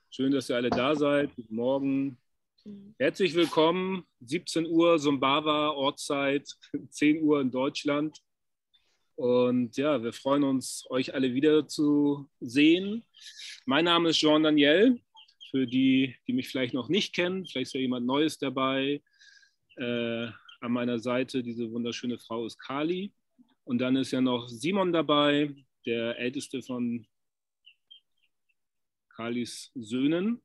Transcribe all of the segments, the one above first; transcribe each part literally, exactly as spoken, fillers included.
Schön, dass ihr alle da seid. Guten Morgen. Herzlich willkommen. siebzehn Uhr Sumbawa, Ortszeit, zehn Uhr in Deutschland. Und ja, wir freuen uns, euch alle wieder zu sehen. Mein Name ist Jean Daniel. Für die, die mich vielleicht noch nicht kennen, vielleicht ist ja jemand Neues dabei. Äh, an meiner Seite diese wunderschöne Frau ist Kali. Und dann ist ja noch Simon dabei, der älteste von Kalis Söhnen.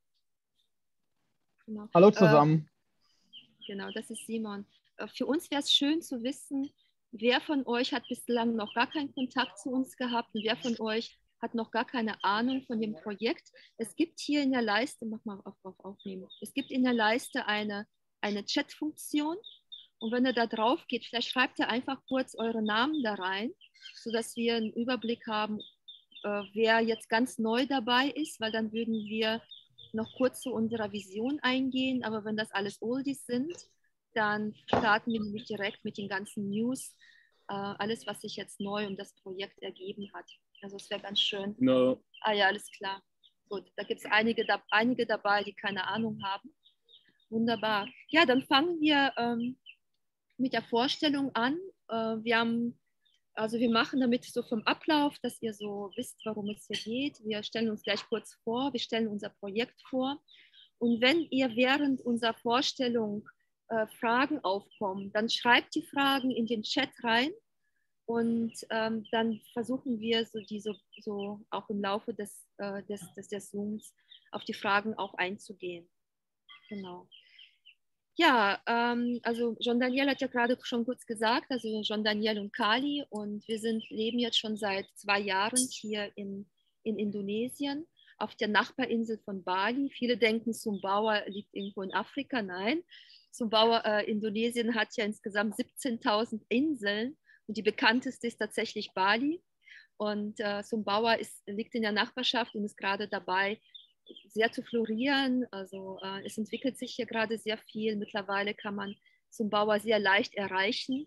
Genau. Hallo zusammen. Äh, genau, das ist Simon. Äh, für uns wäre es schön zu wissen, wer von euch hat bislang noch gar keinen Kontakt zu uns gehabt und wer von euch hat noch gar keine Ahnung von dem Projekt. Es gibt hier in der Leiste, mach mal auf, auf aufnehmen, es gibt in der Leiste eine, eine Chat-Funktion und wenn ihr da drauf geht, vielleicht schreibt ihr einfach kurz eure Namen da rein, sodass wir einen Überblick haben, äh, wer jetzt ganz neu dabei ist, weil dann würden wir noch kurz zu unserer Vision eingehen, aber wenn das alles Oldies sind, dann starten wir nämlich direkt mit den ganzen News, äh, alles, was sich jetzt neu um das Projekt ergeben hat. Also es wäre ganz schön. No. Ah ja, alles klar. Gut, da gibt es einige, da, einige dabei, die keine Ahnung haben. Wunderbar. Ja, dann fangen wir ähm, mit der Vorstellung an. Äh, wir haben Also wir machen damit so vom Ablauf, dass ihr so wisst, worum es hier geht. Wir stellen uns gleich kurz vor, wir stellen unser Projekt vor. Und wenn ihr während unserer Vorstellung äh, Fragen aufkommen, dann schreibt die Fragen in den Chat rein und ähm, dann versuchen wir so, die so, so auch im Laufe des, äh, des, des, des Zooms auf die Fragen auch einzugehen. Genau. Ja, ähm, also Jean Daniel hat ja gerade schon kurz gesagt, also Jean Daniel und Kali, und wir sind, leben jetzt schon seit zwei Jahren hier in, in Indonesien, auf der Nachbarinsel von Bali. Viele denken, Sumbawa liegt irgendwo in Afrika. Nein, Sumbawa, äh, Indonesien hat ja insgesamt siebzehntausend Inseln und die bekannteste ist tatsächlich Bali. Und äh, Sumbawa ist, liegt in der Nachbarschaft und ist gerade dabei, sehr zu florieren. Also äh, es entwickelt sich hier gerade sehr viel. Mittlerweile kann man Sumbawa sehr leicht erreichen.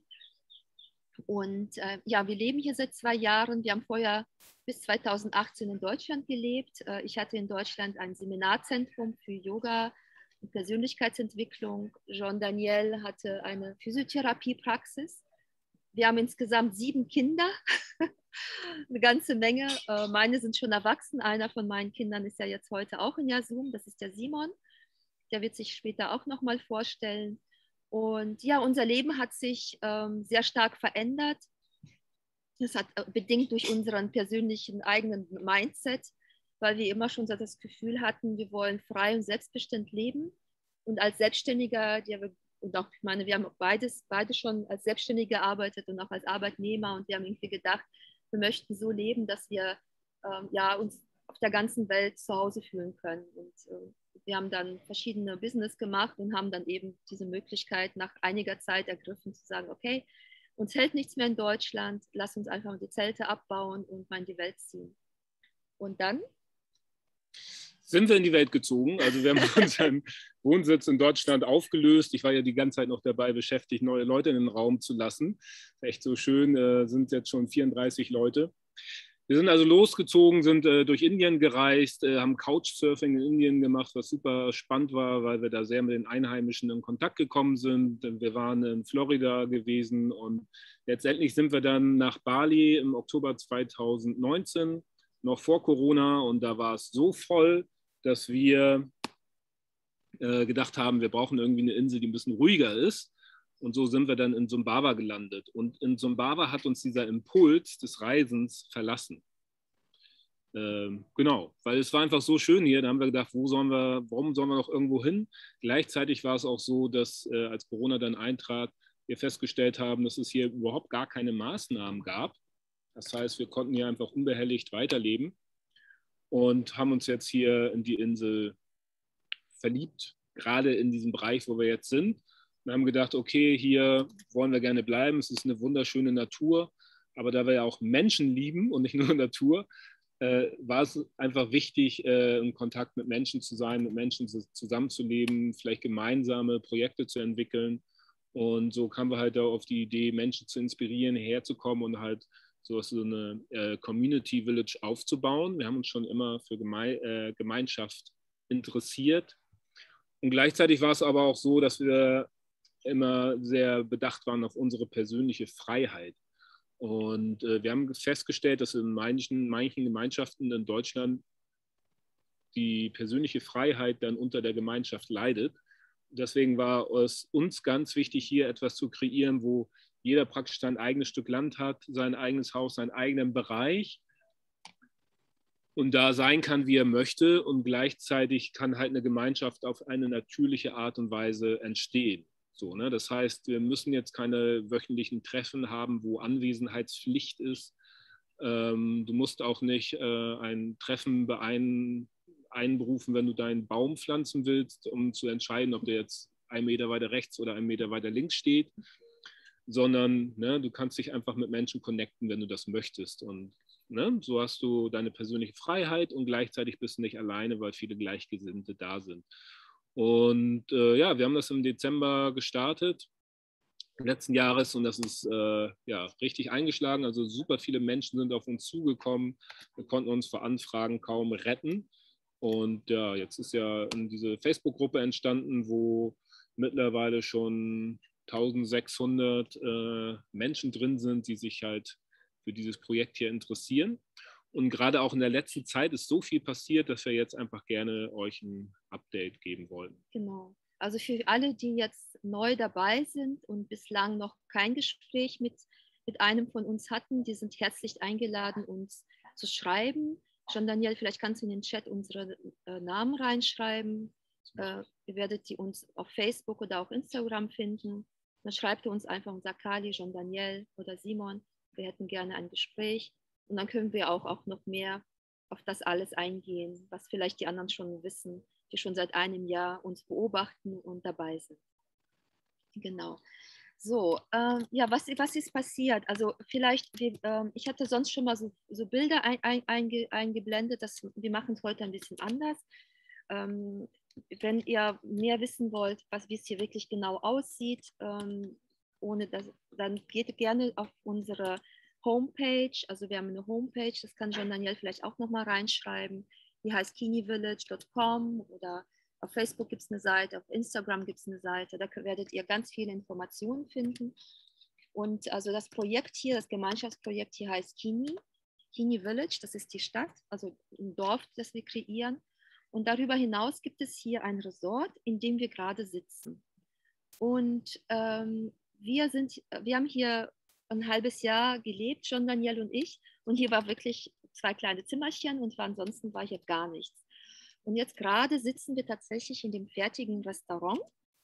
Und äh, ja, wir leben hier seit zwei Jahren. Wir haben vorher bis zweitausendachtzehn in Deutschland gelebt. Äh, ich hatte in Deutschland ein Seminarzentrum für Yoga und Persönlichkeitsentwicklung. Jean Daniel hatte eine Physiotherapiepraxis. Wir haben insgesamt sieben Kinder, eine ganze Menge. Äh, meine sind schon erwachsen. Einer von meinen Kindern ist ja jetzt heute auch in Yasum. Das ist der Simon. Der wird sich später auch noch mal vorstellen. Und ja, unser Leben hat sich ähm, sehr stark verändert. Das hat äh, bedingt durch unseren persönlichen eigenen Mindset, weil wir immer schon so das Gefühl hatten, wir wollen frei und selbstbestimmt leben. Und als Selbstständiger, die wir und auch, ich meine, wir haben beides, beide schon als Selbstständige gearbeitet und auch als Arbeitnehmer und wir haben irgendwie gedacht, wir möchten so leben, dass wir ähm, ja, uns auf der ganzen Welt zu Hause fühlen können. Und äh, wir haben dann verschiedene Business gemacht und haben dann eben diese Möglichkeit nach einiger Zeit ergriffen zu sagen, okay, uns hält nichts mehr in Deutschland, lass uns einfach die Zelte abbauen und mal in die Welt ziehen. Und dann sind wir in die Welt gezogen. Also wir haben unseren Wohnsitz in Deutschland aufgelöst. Ich war ja die ganze Zeit noch dabei beschäftigt, neue Leute in den Raum zu lassen. Echt so schön, äh, sind jetzt schon vierunddreißig Leute. Wir sind also losgezogen, sind äh, durch Indien gereist, äh, haben Couchsurfing in Indien gemacht, was super spannend war, weil wir da sehr mit den Einheimischen in Kontakt gekommen sind. Wir waren in Florida gewesen und letztendlich sind wir dann nach Bali im Oktober zweitausendneunzehn, noch vor Corona, und da war es so voll, dass wir äh, gedacht haben, wir brauchen irgendwie eine Insel, die ein bisschen ruhiger ist. Und so sind wir dann in Sumbawa gelandet. Und in Sumbawa hat uns dieser Impuls des Reisens verlassen. Ähm, genau, weil es war einfach so schön hier. Da haben wir gedacht, wo sollen wir, warum sollen wir noch irgendwo hin? Gleichzeitig war es auch so, dass äh, als Corona dann eintrat, wir festgestellt haben, dass es hier überhaupt gar keine Maßnahmen gab. Das heißt, wir konnten hier einfach unbehelligt weiterleben und haben uns jetzt hier in die Insel verliebt, gerade in diesem Bereich, wo wir jetzt sind. Wir haben gedacht, okay, hier wollen wir gerne bleiben. Es ist eine wunderschöne Natur, aber da wir ja auch Menschen lieben und nicht nur Natur, äh, war es einfach wichtig, äh, in Kontakt mit Menschen zu sein, mit Menschen zusammenzuleben, vielleicht gemeinsame Projekte zu entwickeln. Und so kamen wir halt auf die Idee, Menschen zu inspirieren, herzukommen und halt so eine äh, Community Village aufzubauen. Wir haben uns schon immer für Geme äh, Gemeinschaft interessiert. Und gleichzeitig war es aber auch so, dass wir immer sehr bedacht waren auf unsere persönliche Freiheit. Und äh, wir haben festgestellt, dass in manchen, manchen Gemeinschaften in Deutschland die persönliche Freiheit dann unter der Gemeinschaft leidet. Deswegen war es uns ganz wichtig, hier etwas zu kreieren, wo jeder praktisch sein eigenes Stück Land hat, sein eigenes Haus, seinen eigenen Bereich und da sein kann, wie er möchte. Und gleichzeitig kann halt eine Gemeinschaft auf eine natürliche Art und Weise entstehen. So, ne? Das heißt, wir müssen jetzt keine wöchentlichen Treffen haben, wo Anwesenheitspflicht ist. Ähm, du musst auch nicht äh, ein Treffen beein einberufen, wenn du deinen Baum pflanzen willst, um zu entscheiden, ob der jetzt einen Meter weiter rechts oder einen Meter weiter links steht, sondern ne, du kannst dich einfach mit Menschen connecten, wenn du das möchtest. Und ne, so hast du deine persönliche Freiheit und gleichzeitig bist du nicht alleine, weil viele Gleichgesinnte da sind. Und äh, ja, wir haben das im Dezember gestartet letzten Jahres und das ist äh, ja richtig eingeschlagen. Also super viele Menschen sind auf uns zugekommen. Wir konnten uns vor Anfragen kaum retten. Und ja, jetzt ist ja diese Facebook-Gruppe entstanden, wo mittlerweile schon eintausendsechshundert äh, Menschen drin sind, die sich halt für dieses Projekt hier interessieren. Und gerade auch in der letzten Zeit ist so viel passiert, dass wir jetzt einfach gerne euch ein Update geben wollen. Genau. Also für alle, die jetzt neu dabei sind und bislang noch kein Gespräch mit, mit einem von uns hatten, die sind herzlich eingeladen, uns zu schreiben. Jean-Daniel, vielleicht kannst du in den Chat unsere äh, Namen reinschreiben. Äh, ihr werdet die uns auf Facebook oder auch Instagram finden. Dann schreibt ihr uns einfach und sagt, Kali, Jean-Daniel oder Simon, wir hätten gerne ein Gespräch. Und dann können wir auch, auch noch mehr auf das alles eingehen, was vielleicht die anderen schon wissen, die schon seit einem Jahr uns beobachten und dabei sind. Genau. So, ähm, ja, was, was ist passiert? Also vielleicht, wir, ähm, ich hatte sonst schon mal so, so Bilder ein, ein, einge, eingeblendet, das, wir machen es heute ein bisschen anders. Ähm, wenn ihr mehr wissen wollt, was, wie es hier wirklich genau aussieht, ähm, ohne das, dann geht gerne auf unsere Homepage. Also wir haben eine Homepage, das kann Jean-Daniel vielleicht auch nochmal reinschreiben. Die heißt kini village punkt com oder auf Facebook gibt es eine Seite, auf Instagram gibt es eine Seite, da werdet ihr ganz viele Informationen finden. Und also das Projekt hier, das Gemeinschaftsprojekt hier heißt Kini, Kini Village, das ist die Stadt, also ein Dorf, das wir kreieren. Und darüber hinaus gibt es hier ein Resort, in dem wir gerade sitzen. Und ähm, wir, sind, wir haben hier ein halbes Jahr gelebt, Jean-Daniel und ich. Und hier war wirklich zwei kleine Zimmerchen und ansonsten war hier gar nichts. Und jetzt gerade sitzen wir tatsächlich in dem fertigen Restaurant.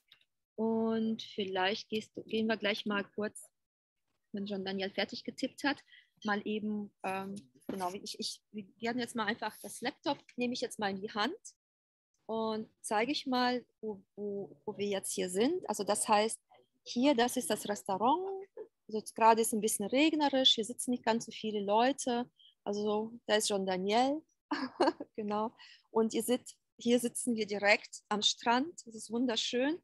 Und vielleicht gehst, gehen wir gleich mal kurz, wenn Jean-Daniel fertig getippt hat, mal eben, ähm, genau, ich, ich, wir werden jetzt mal einfach das Laptop, nehme ich jetzt mal in die Hand und zeige ich mal, wo, wo, wo wir jetzt hier sind. Also das heißt, hier, das ist das Restaurant. Also jetzt gerade ist ein bisschen regnerisch, hier sitzen nicht ganz so viele Leute. Also da ist Jean-Daniel, genau. Und ihr seht, hier sitzen wir direkt am Strand. Es ist wunderschön.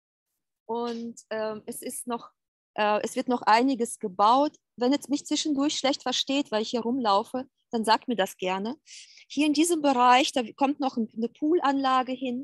Und ähm, es ist noch, äh, es wird noch einiges gebaut. Wenn jetzt mich zwischendurch schlecht versteht, weil ich hier rumlaufe, dann sagt mir das gerne. Hier in diesem Bereich, da kommt noch eine Poolanlage hin.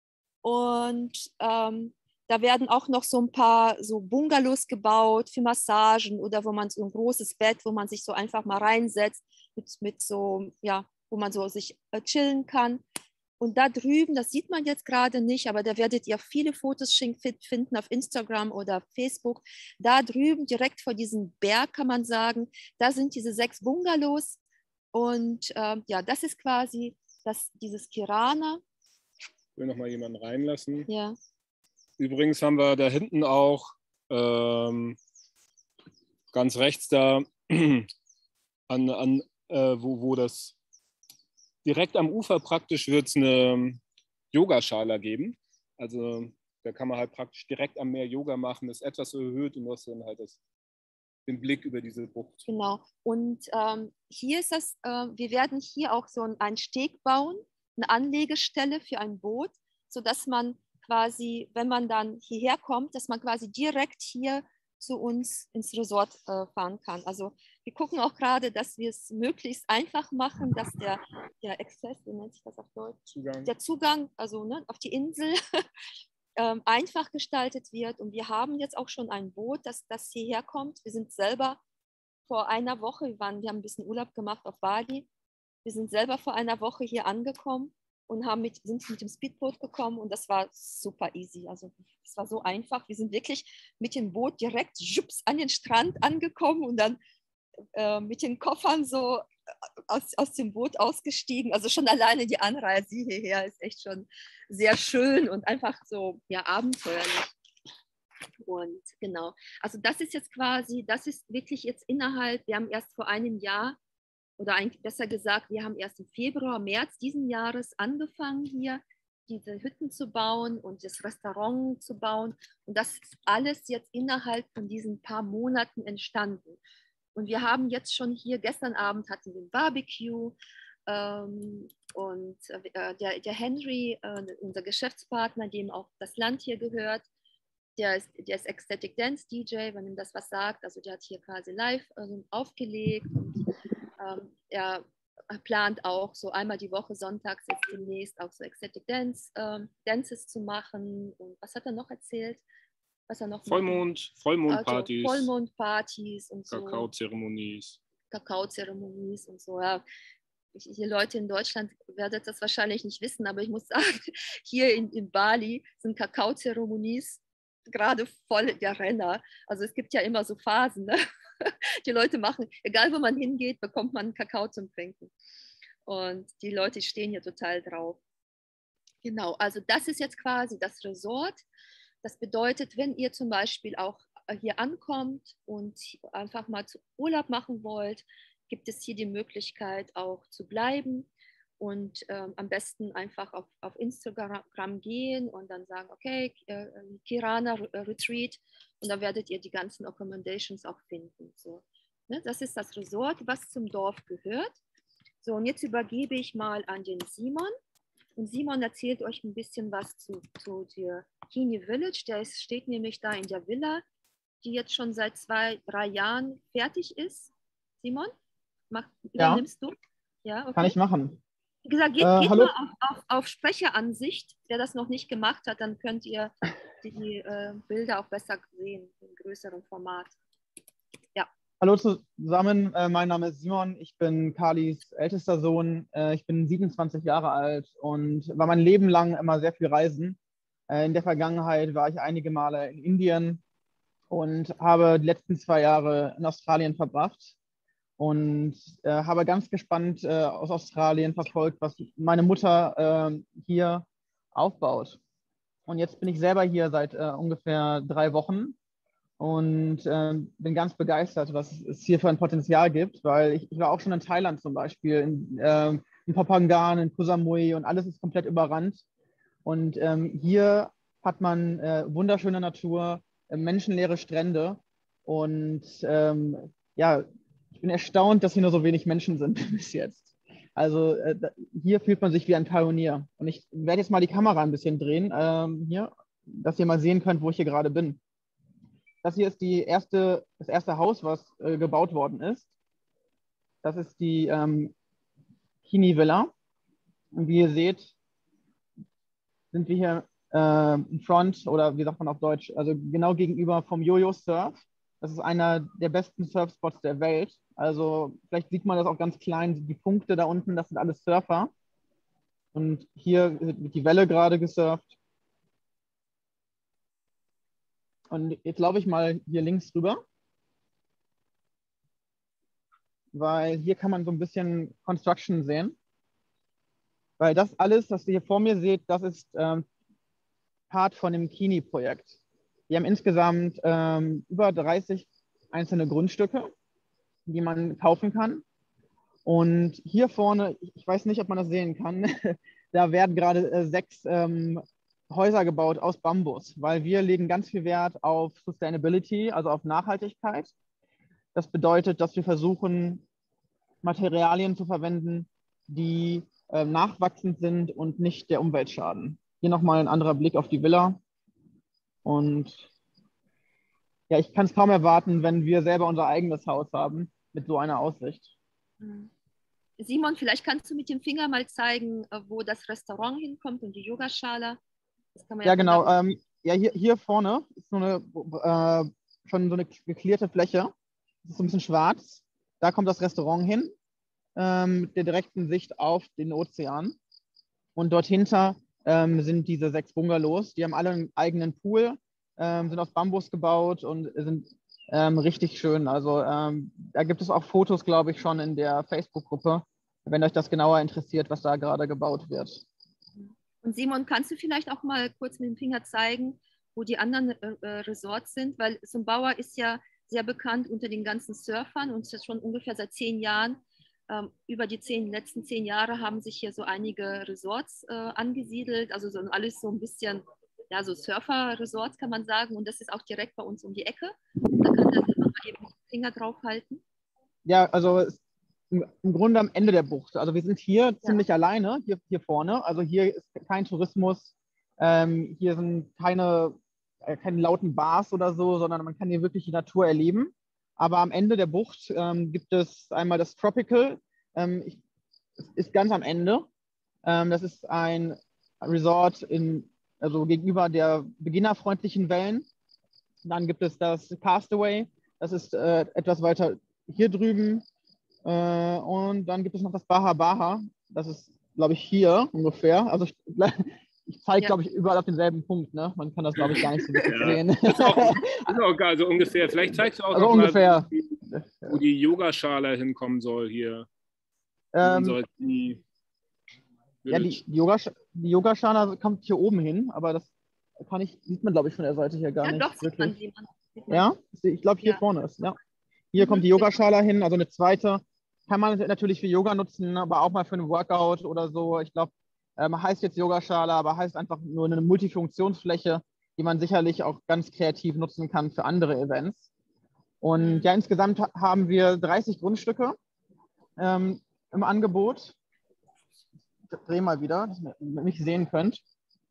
Und ähm, da werden auch noch so ein paar so Bungalows gebaut für Massagen oder wo man so ein großes Bett, wo man sich so einfach mal reinsetzt, mit, mit so, ja, wo man so sich äh, chillen kann. Und da drüben, das sieht man jetzt gerade nicht, aber da werdet ihr viele Fotos finden auf Instagram oder Facebook. Da drüben, direkt vor diesem Berg, kann man sagen, da sind diese sechs Bungalows. Und äh, ja, das ist quasi das, dieses Kirana. Ich will noch mal jemanden reinlassen. Ja. Übrigens haben wir da hinten auch ähm, ganz rechts da an, an äh, wo, wo das direkt am Ufer praktisch wird es eine Yogaschala geben. Also da kann man halt praktisch direkt am Meer Yoga machen, ist etwas erhöht und du hast dann halt das, den Blick über diese Bucht. Genau. Und ähm, hier ist das, äh, wir werden hier auch so einen Steg bauen, eine Anlegestelle für ein Boot, sodass man quasi, wenn man dann hierher kommt, dass man quasi direkt hier zu uns ins Resort äh, fahren kann. Also wir gucken auch gerade, dass wir es möglichst einfach machen, dass der, der Access, wie nennt sich das auf Deutsch? Zugang. Der Zugang, also ne, auf die Insel ähm, einfach gestaltet wird. Und wir haben jetzt auch schon ein Boot, das, das hierher kommt. Wir sind selber vor einer Woche, wir, waren, wir haben ein bisschen Urlaub gemacht auf Bali. Wir sind selber vor einer Woche hier angekommen und haben mit, sind mit dem Speedboot gekommen und das war super easy. Also es war so einfach. Wir sind wirklich mit dem Boot direkt jups, an den Strand angekommen und dann äh, mit den Koffern so aus, aus dem Boot ausgestiegen. Also schon alleine die Anreise hierher ist echt schon sehr schön und einfach so ja, abenteuerlich. Und genau, also das ist jetzt quasi, das ist wirklich jetzt innerhalb, wir haben erst vor einem Jahr, oder eigentlich besser gesagt, wir haben erst im Februar, März diesen Jahres angefangen, hier diese Hütten zu bauen und das Restaurant zu bauen. Und das ist alles jetzt innerhalb von diesen paar Monaten entstanden. Und wir haben jetzt schon hier, gestern Abend hatten wir ein Barbecue ähm, und äh, der, der Henry, äh, unser Geschäftspartner, dem auch das Land hier gehört, der ist, der ist Ecstatic Dance D J, wenn ihm das was sagt. Also der hat hier quasi live also aufgelegt und ähm, er plant auch so einmal die Woche sonntags jetzt demnächst auch so Ecstatic Dance, ähm, Dances zu machen. Und was hat er noch erzählt? Was er noch Vollmond, Vollmondpartys. Also Vollmondpartys und so. Kakaozeremonis. Kakaozeremonis und so, ja. Ich, ihr Leute in Deutschland werdet das wahrscheinlich nicht wissen, aber ich muss sagen, hier in, in Bali sind Kakaozeremonies gerade voll der Renner. Also es gibt ja immer so Phasen, ne? Die Leute machen, egal wo man hingeht, bekommt man Kakao zum Trinken. Und die Leute stehen hier total drauf. Genau, also das ist jetzt quasi das Resort. Das bedeutet, wenn ihr zum Beispiel auch hier ankommt und einfach mal zu Urlaub machen wollt, gibt es hier die Möglichkeit auch zu bleiben und ähm, am besten einfach auf, auf Instagram gehen und dann sagen, okay, äh, Kirana Retreat, und da werdet ihr die ganzen Accommodations auch finden. So, ne? Das ist das Resort, was zum Dorf gehört. So, und jetzt übergebe ich mal an den Simon. Und Simon erzählt euch ein bisschen was zu, zu der Kini Village. Der ist, steht nämlich da in der Villa, die jetzt schon seit zwei, drei Jahren fertig ist. Simon, mach, übernimmst ja. du? Ja, okay. Kann ich machen. Wie gesagt, geht, äh, geht hallo. mal auf, auf, auf Sprecheransicht. Wer das noch nicht gemacht hat, dann könnt ihr die, die äh, Bilder auch besser sehen, im größeren Format. Ja. Hallo zusammen, äh, mein Name ist Simon, ich bin Carlis ältester Sohn, äh, ich bin siebenundzwanzig Jahre alt und war mein Leben lang immer sehr viel reisen. Äh, in der Vergangenheit war ich einige Male in Indien und habe die letzten zwei Jahre in Australien verbracht und äh, habe ganz gespannt äh, aus Australien verfolgt, was meine Mutter äh, hier aufbaut. Und jetzt bin ich selber hier seit äh, ungefähr drei Wochen. Und äh, bin ganz begeistert, was es hier für ein Potenzial gibt, weil ich, ich war auch schon in Thailand zum Beispiel, in, äh, in Phapangan, in Koh Samui und alles ist komplett überrannt. Und ähm, hier hat man äh, wunderschöne Natur, äh, menschenleere Strände und ähm, ja, ich bin erstaunt, dass hier nur so wenig Menschen sind bis jetzt. Also äh, hier fühlt man sich wie ein Pionier. Und ich werde jetzt mal die Kamera ein bisschen drehen, ähm, hier, dass ihr mal sehen könnt, wo ich hier gerade bin. Das hier ist die erste, das erste Haus, was äh, gebaut worden ist. Das ist die ähm, Kini Villa. Und wie ihr seht, sind wir hier äh, in Front, oder wie sagt man auf Deutsch, also genau gegenüber vom Jojo Surf. Das ist einer der besten Surfspots der Welt. Also vielleicht sieht man das auch ganz klein, die Punkte da unten, das sind alles Surfer. Und hier wird die Welle gerade gesurft. Und jetzt laufe ich mal hier links rüber, weil hier kann man so ein bisschen Construction sehen. Weil das alles, was ihr hier vor mir seht, das ist ähm, Part von dem Kini-Projekt. Wir haben insgesamt ähm, über dreißig einzelne Grundstücke, die man kaufen kann. Und hier vorne, ich weiß nicht, ob man das sehen kann, da werden gerade äh, sechs ähm, Häuser gebaut aus Bambus, weil wir legen ganz viel Wert auf Sustainability, also auf Nachhaltigkeit. Das bedeutet, dass wir versuchen, Materialien zu verwenden, die äh, nachwachsend sind und nicht der Umwelt schaden. Hier nochmal ein anderer Blick auf die Villa. Und ja, ich kann es kaum erwarten, wenn wir selber unser eigenes Haus haben. mit so einer Aussicht. Simon, vielleicht kannst du mit dem Finger mal zeigen, wo das Restaurant hinkommt und die Yogaschala. Das kann man Ja, ja genau. Ähm, ja, hier, hier vorne ist so eine, äh, schon so eine geklärt Fläche. Das ist so ein bisschen schwarz. Da kommt das Restaurant hin, ähm, mit der direkten Sicht auf den Ozean. Und dort hinter ähm, sind diese sechs Bungalows. Die haben alle einen eigenen Pool, ähm, sind aus Bambus gebaut und sind ähm, richtig schön. Also ähm, da gibt es auch Fotos, glaube ich, schon in der Facebook-Gruppe, wenn euch das genauer interessiert, was da gerade gebaut wird. Und Simon, kannst du vielleicht auch mal kurz mit dem Finger zeigen, wo die anderen äh, Resorts sind? Weil Sumbawa ist ja sehr bekannt unter den ganzen Surfern und ist schon ungefähr seit zehn Jahren. Ähm, über die zehn, letzten zehn Jahre haben sich hier so einige Resorts äh, angesiedelt, also so alles so ein bisschen, ja, so Surfer-Resorts kann man sagen. Und das ist auch direkt bei uns um die Ecke. Da kann man mal eben den Finger drauf halten. Ja, also im, im Grunde am Ende der Bucht. Also wir sind hier ja. ziemlich alleine, hier, hier vorne. Also hier ist kein Tourismus, ähm, hier sind keine, äh, keine lauten Bars oder so, sondern man kann hier wirklich die Natur erleben. Aber am Ende der Bucht ähm, gibt es einmal das Tropical, ähm, ich, ist ganz am Ende. Ähm, das ist ein Resort in, also gegenüber der beginnerfreundlichen Wellen. Dann gibt es das Castaway, das ist äh, etwas weiter hier drüben. Äh, und dann gibt es noch das Baha Baha, das ist, glaube ich, hier ungefähr. Also ich, ich zeige, ja. glaube ich, überall auf denselben Punkt. Ne? Man kann das, glaube ich, gar nicht so wirklich ja. sehen. Das ist auch, das ist auch geil, also ungefähr. Vielleicht zeigst du auch also noch ungefähr. mal, wo die Yogaschala hinkommen soll hier. Ähm, soll die, ja, die, die, Yoga, die Yogaschala kommt hier oben hin, aber das kann ich, sieht man, glaube ich, von der Seite hier gar ja, nicht doch, wirklich. Sieht man, sieht man. Ja, ich glaube, hier ja. vorne ist, ja. Hier mhm, kommt die Yogaschala hin, also eine zweite. Kann man natürlich für Yoga nutzen, aber auch mal für einen Workout oder so. Ich glaube, ähm, heißt jetzt Yogaschala, aber heißt einfach nur eine Multifunktionsfläche, die man sicherlich auch ganz kreativ nutzen kann für andere Events. Und ja, insgesamt haben wir dreißig Grundstücke ähm, im Angebot. Ich drehe mal wieder, dass ihr mich sehen könnt.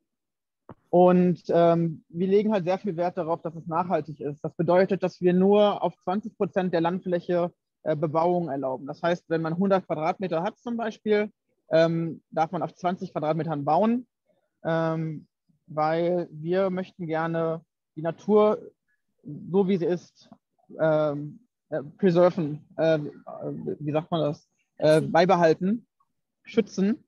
Und ähm, wir legen halt sehr viel Wert darauf, dass es nachhaltig ist. Das bedeutet, dass wir nur auf zwanzig Prozent der Landfläche äh, Bebauung erlauben. Das heißt, wenn man hundert Quadratmeter hat zum Beispiel, ähm, darf man auf zwanzig Quadratmetern bauen, ähm, weil wir möchten gerne die Natur, so wie sie ist, ähm, äh, preserven, äh, wie sagt man das, äh, beibehalten, schützen.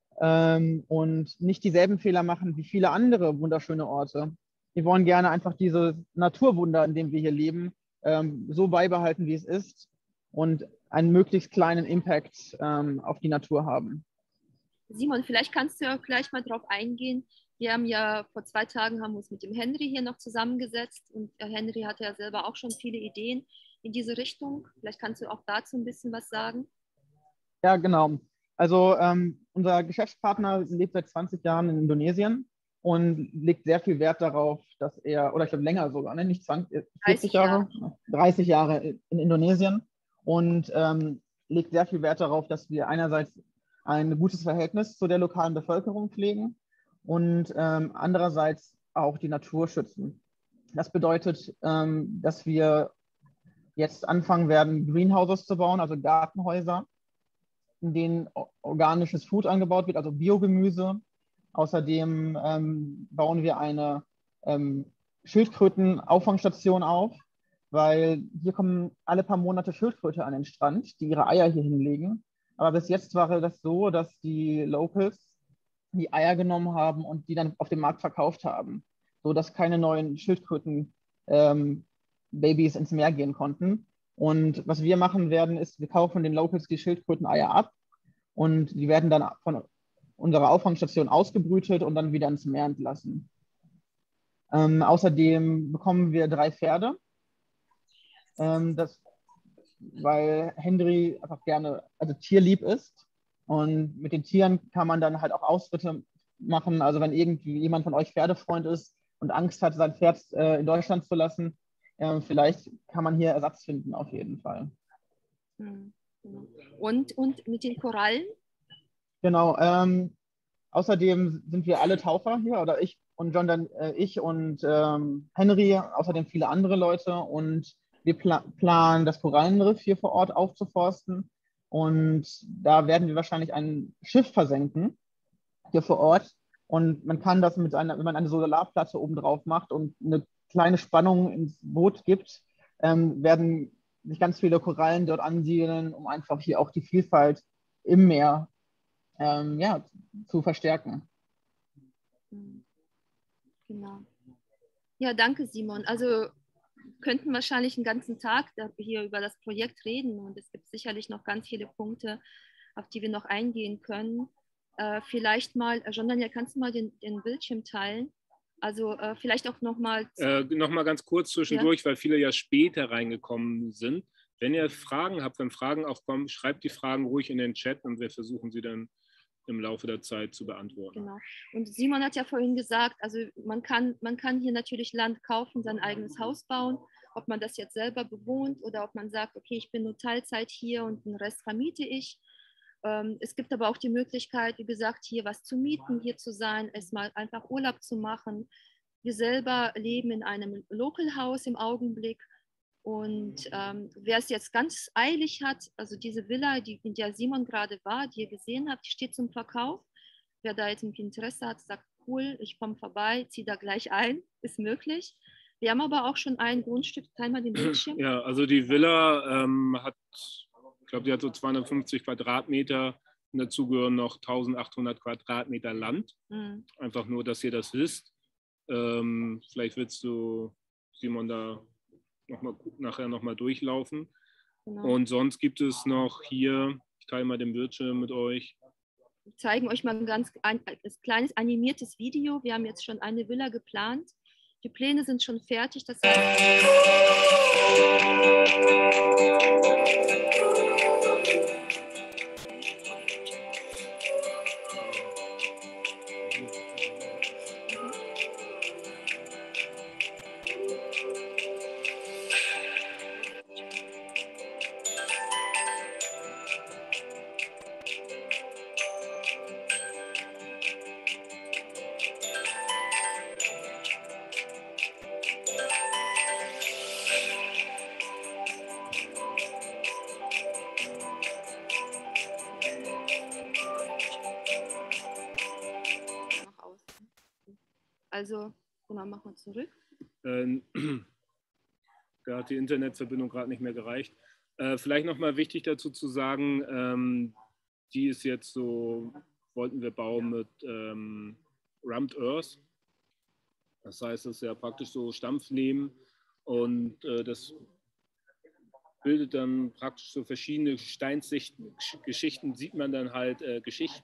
Ähm, und nicht dieselben Fehler machen wie viele andere wunderschöne Orte. Wir wollen gerne einfach diese Naturwunder, in dem wir hier leben, ähm, so beibehalten, wie es ist und einen möglichst kleinen Impact ähm, auf die Natur haben. Simon, vielleicht kannst du ja gleich mal drauf eingehen. Wir haben ja vor zwei Tagen haben wir uns mit dem Henry hier noch zusammengesetzt und Henry hatte ja selber auch schon viele Ideen in diese Richtung. Vielleicht kannst du auch dazu ein bisschen was sagen. Ja, genau. Also ähm, unser Geschäftspartner lebt seit zwanzig Jahren in Indonesien und legt sehr viel Wert darauf, dass er, oder ich glaube länger sogar, ne? Nicht zwanzig, vierzig Jahre, dreißig Jahre in Indonesien und ähm, legt sehr viel Wert darauf, dass wir einerseits ein gutes Verhältnis zu der lokalen Bevölkerung pflegen und ähm, andererseits auch die Natur schützen. Das bedeutet, ähm, dass wir jetzt anfangen werden, Greenhouses zu bauen, also Gartenhäuser, in denen organisches Food angebaut wird, also Biogemüse. Außerdem ähm, bauen wir eine ähm, Schildkrötenauffangstation auf, weil hier kommen alle paar Monate Schildkröte an den Strand, die ihre Eier hier hinlegen. Aber bis jetzt war das so, dass die Locals die Eier genommen haben und die dann auf dem Markt verkauft haben, sodass keine neuen Schildkröten ähm, Babys ins Meer gehen konnten. Und was wir machen werden, ist, wir kaufen den Locals die Schildkröteneier ab und die werden dann von unserer Auffangstation ausgebrütet und dann wieder ins Meer entlassen. Ähm, außerdem bekommen wir drei Pferde, ähm, das, weil Henry einfach gerne, also tierlieb ist. Und mit den Tieren kann man dann halt auch Ausritte machen. Also wenn irgendwie jemand von euch Pferdefreund ist und Angst hat, sein Pferd äh, in Deutschland zu lassen, äh, vielleicht kann man hier Ersatz finden, auf jeden Fall. Und, und mit den Korallen? Genau. Ähm, außerdem sind wir alle Taucher hier, oder ich und John, dann äh, ich und ähm, Henry, außerdem viele andere Leute. Und Wir pla planen, das Korallenriff hier vor Ort aufzuforsten. Und da werden wir wahrscheinlich ein Schiff versenken, hier vor Ort. Und man kann das mit einer, wenn man eine Solarplatte oben drauf macht und eine kleine Spannung ins Boot gibt, ähm, werden sich ganz viele Korallen dort ansiedeln, um einfach hier auch die Vielfalt im Meer ähm, ja, zu verstärken. Genau. Ja, danke, Simon. Also könnten wahrscheinlich einen ganzen Tag hier über das Projekt reden und es gibt sicherlich noch ganz viele Punkte, auf die wir noch eingehen können. Äh, vielleicht mal, Jean-Daniel, kannst du mal den, den Bildschirm teilen? Also äh, vielleicht auch nochmal... Äh, Nochmal ganz kurz zwischendurch, ja, weil viele ja später reingekommen sind. Wenn ihr Fragen habt, wenn Fragen aufkommen, schreibt die Fragen ruhig in den Chat und wir versuchen sie dann im Laufe der Zeit zu beantworten. Genau. Und Simon hat ja vorhin gesagt, also man kann, man kann hier natürlich Land kaufen, sein eigenes Haus bauen, ob man das jetzt selber bewohnt oder ob man sagt, okay, ich bin nur Teilzeit hier und den Rest vermiete ich. Ähm, es gibt aber auch die Möglichkeit, wie gesagt, hier was zu mieten, hier zu sein, erstmal einfach Urlaub zu machen. Wir selber leben in einem Local House im Augenblick. Und ähm, wer es jetzt ganz eilig hat, also diese Villa, die, in der Simon gerade war, die ihr gesehen habt, die steht zum Verkauf. Wer da jetzt Interesse hat, sagt, cool, ich komme vorbei, ziehe da gleich ein, ist möglich. Wir haben aber auch schon ein Grundstück, teil mal den Bildschirm. Ja, also die Villa ähm, hat, ich glaube, die hat so zweihundertfünfzig Quadratmeter und dazu gehören noch eintausendachthundert Quadratmeter Land. Mhm. Einfach nur, dass ihr das wisst. Ähm, vielleicht willst du, Simon, da noch mal, nachher nochmal durchlaufen. Genau. Und sonst gibt es noch hier, ich teile mal den Bildschirm mit euch. Wir zeigen euch mal ein ganz ein, ein kleines animiertes Video. Wir haben jetzt schon eine Villa geplant. Die Pläne sind schon fertig. Das heißt, Also, genau, machen wir zurück. Ähm, da hat die Internetverbindung gerade nicht mehr gereicht. Äh, vielleicht nochmal wichtig dazu zu sagen, ähm, die ist jetzt so, wollten wir bauen mit ähm, Rumped Earth. Das heißt, es ist ja praktisch so Stampflehm und äh, das bildet dann praktisch so verschiedene Gesteinsschichten, Geschichten, sieht man dann halt äh, Geschichten.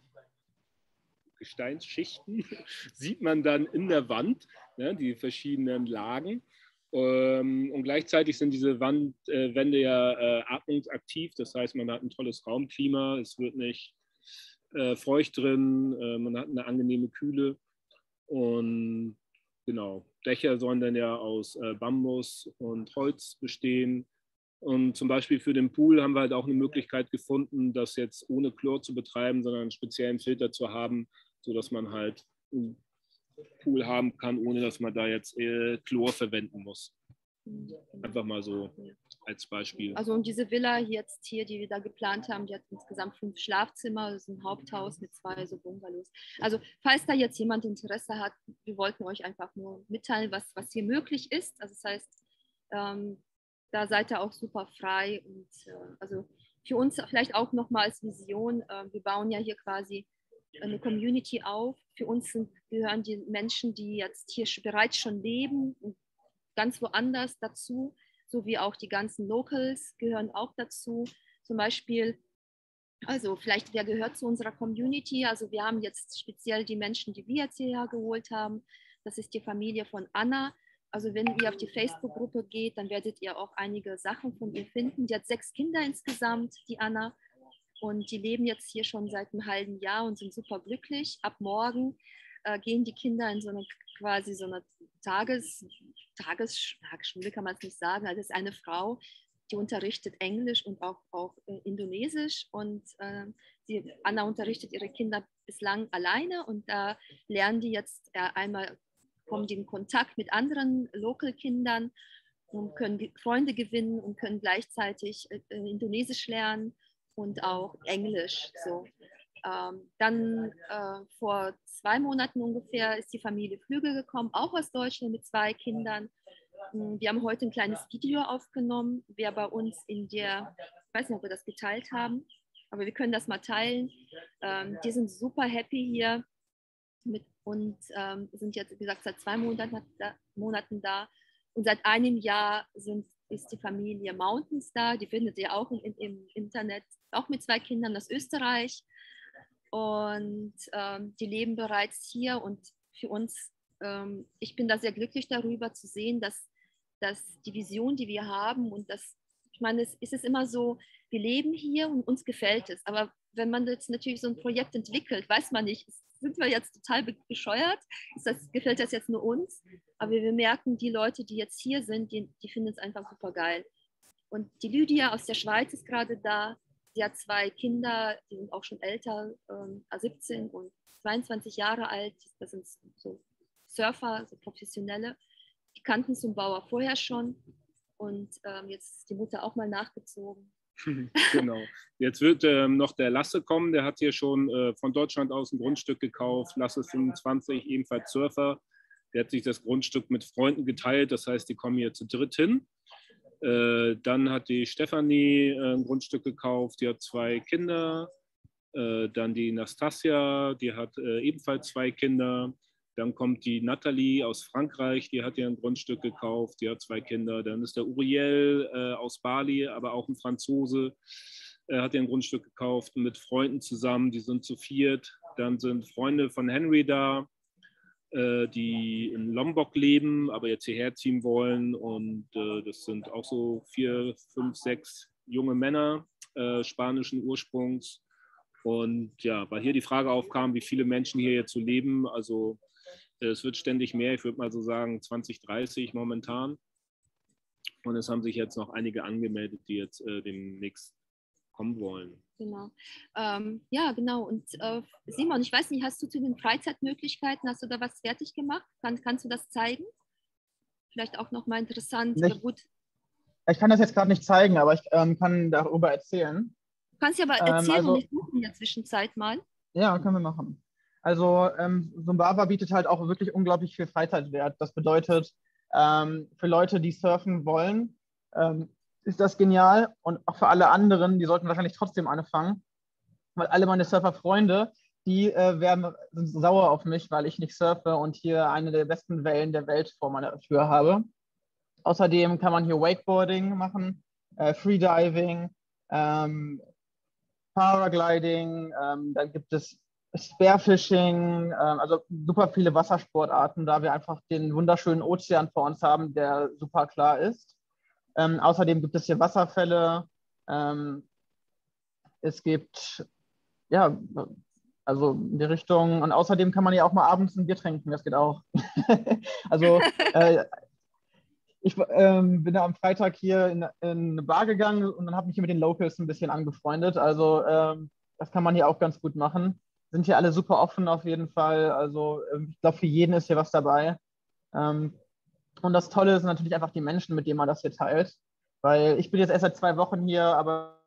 Gesteinsschichten sieht man dann in der Wand, ne, die verschiedenen Lagen. Ähm, und gleichzeitig sind diese Wand, äh, Wände ja äh, atmungsaktiv, das heißt, man hat ein tolles Raumklima, es wird nicht äh, feucht drin, äh, man hat eine angenehme Kühle. Und genau, Dächer sollen dann ja aus äh, Bambus und Holz bestehen. Und zum Beispiel für den Pool haben wir halt auch eine Möglichkeit gefunden, das jetzt ohne Chlor zu betreiben, sondern einen speziellen Filter zu haben, sodass man halt einen Pool haben kann, ohne dass man da jetzt äh, Chlor verwenden muss. Einfach mal so als Beispiel. Also und diese Villa jetzt hier, die wir da geplant haben, die hat insgesamt fünf Schlafzimmer, das ist ein Haupthaus mit zwei so Bungalows. Also falls da jetzt jemand Interesse hat, wir wollten euch einfach nur mitteilen, was, was hier möglich ist. Also das heißt, ähm, da seid ihr auch super frei und äh, also für uns vielleicht auch nochmal als Vision, äh, wir bauen ja hier quasi eine Community auf. Für uns sind, gehören die Menschen, die jetzt hier bereits schon leben und ganz woanders dazu, sowie auch die ganzen Locals gehören auch dazu. Zum Beispiel, also vielleicht wer gehört zu unserer Community, also wir haben jetzt speziell die Menschen, die wir jetzt hierher geholt haben, das ist die Familie von Anna. Also wenn ihr auf die Facebook-Gruppe geht, dann werdet ihr auch einige Sachen von ihr finden. Die hat sechs Kinder insgesamt, die Anna. Und die leben jetzt hier schon seit einem halben Jahr und sind super glücklich. Ab morgen äh, gehen die Kinder in so eine quasi so eine Tages, Tages, Tagesschule, kann man es nicht sagen. Also es ist eine Frau, die unterrichtet Englisch und auch, auch äh, Indonesisch. Und äh, die, Anna unterrichtet ihre Kinder bislang alleine und da äh, lernen die jetzt äh, einmal, kommen die in Kontakt mit anderen Local-Kindern. und können Freunde gewinnen und können gleichzeitig äh, Indonesisch lernen und auch Englisch. So. Ähm, dann äh, vor zwei Monaten ungefähr ist die Familie Flügel gekommen, auch aus Deutschland mit zwei Kindern. Wir haben heute ein kleines Video aufgenommen, wer bei uns in der, ich weiß nicht, ob wir das geteilt haben, aber wir können das mal teilen. Ähm, die sind super happy hier mit, und ähm, sind jetzt, wie gesagt, seit zwei Monaten da, Monaten da. Und seit einem Jahr sind, ist die Familie Mountains da. Die findet ihr auch im, im Internet, auch mit zwei Kindern aus Österreich. Und ähm, die leben bereits hier. Und für uns, ähm, ich bin da sehr glücklich darüber zu sehen, dass, dass die Vision, die wir haben, und das, ich meine, es ist es immer so, wir leben hier und uns gefällt es. Aber wenn man jetzt natürlich so ein Projekt entwickelt, weiß man nicht, sind wir jetzt total bescheuert? Ist das, gefällt das jetzt nur uns? Aber wir merken, die Leute, die jetzt hier sind, die, die finden es einfach super geil. Und die Lydia aus der Schweiz ist gerade da. Sie hat zwei Kinder, die sind auch schon älter, ähm, siebzehn und zweiundzwanzig Jahre alt. Das sind so Surfer, so Professionelle. Die kannten zum Bauer vorher schon. Und ähm, jetzt ist die Mutter auch mal nachgezogen. Genau. Jetzt wird ähm, noch der Lasse kommen, der hat hier schon äh, von Deutschland aus ein Grundstück gekauft. Lasse fünfundzwanzig, ebenfalls Surfer. Der hat sich das Grundstück mit Freunden geteilt, das heißt, die kommen hier zu dritt hin. Äh, dann hat die Stefanie äh, ein Grundstück gekauft, die hat zwei Kinder. Äh, dann die Nastasia, die hat äh, ebenfalls zwei Kinder. Dann kommt die Nathalie aus Frankreich, die hat ja ein Grundstück gekauft, die hat zwei Kinder. Dann ist der Uriel äh, aus Bali, aber auch ein Franzose, äh, hat ja ein Grundstück gekauft mit Freunden zusammen, die sind zu viert. Dann sind Freunde von Henry da, äh, die in Lombok leben, aber jetzt hierher ziehen wollen. Und äh, das sind auch so vier, fünf, sechs junge Männer äh, spanischen Ursprungs. Und ja, weil hier die Frage aufkam, wie viele Menschen hier jetzt so leben, also es wird ständig mehr, ich würde mal so sagen zwanzig, dreißig momentan. Und es haben sich jetzt noch einige angemeldet, die jetzt äh, demnächst kommen wollen. Genau. Ähm, ja, genau. Und äh, Simon, ich weiß nicht, hast du zu den Freizeitmöglichkeiten, hast du da was fertig gemacht? Kann, kannst du das zeigen? Vielleicht auch nochmal interessant. Ich, gut. ich kann das jetzt gerade nicht zeigen, aber ich ähm, kann darüber erzählen. Du kannst ja aber Ähm, erzählen also, und ich suche in der Zwischenzeit mal. Ja, können wir machen. Also ähm, Sumbawa bietet halt auch wirklich unglaublich viel Freizeitwert. Das bedeutet, ähm, für Leute, die surfen wollen, ähm, ist das genial. Und auch für alle anderen, die sollten wahrscheinlich trotzdem anfangen. Weil alle meine Surferfreunde, die äh, werden, sind sauer auf mich, weil ich nicht surfe und hier eine der besten Wellen der Welt vor meiner Tür habe. Außerdem kann man hier Wakeboarding machen, äh, Freediving, ähm, Paragliding, ähm, dann gibt es Spearfishing, ähm, also super viele Wassersportarten, da wir einfach den wunderschönen Ozean vor uns haben, der super klar ist. Ähm, außerdem gibt es hier Wasserfälle, ähm, es gibt, ja, also in die Richtung, und außerdem kann man ja auch mal abends ein Bier trinken, das geht auch. Also äh, ich ähm, bin da am Freitag hier in, in eine Bar gegangen und dann habe mich hier mit den Locals ein bisschen angefreundet. Also ähm, das kann man hier auch ganz gut machen. Sind hier alle super offen auf jeden Fall. Also ähm, ich glaube, für jeden ist hier was dabei. Ähm, und das Tolle sind natürlich einfach die Menschen, mit denen man das hier teilt. Weil ich bin jetzt erst seit zwei Wochen hier, aber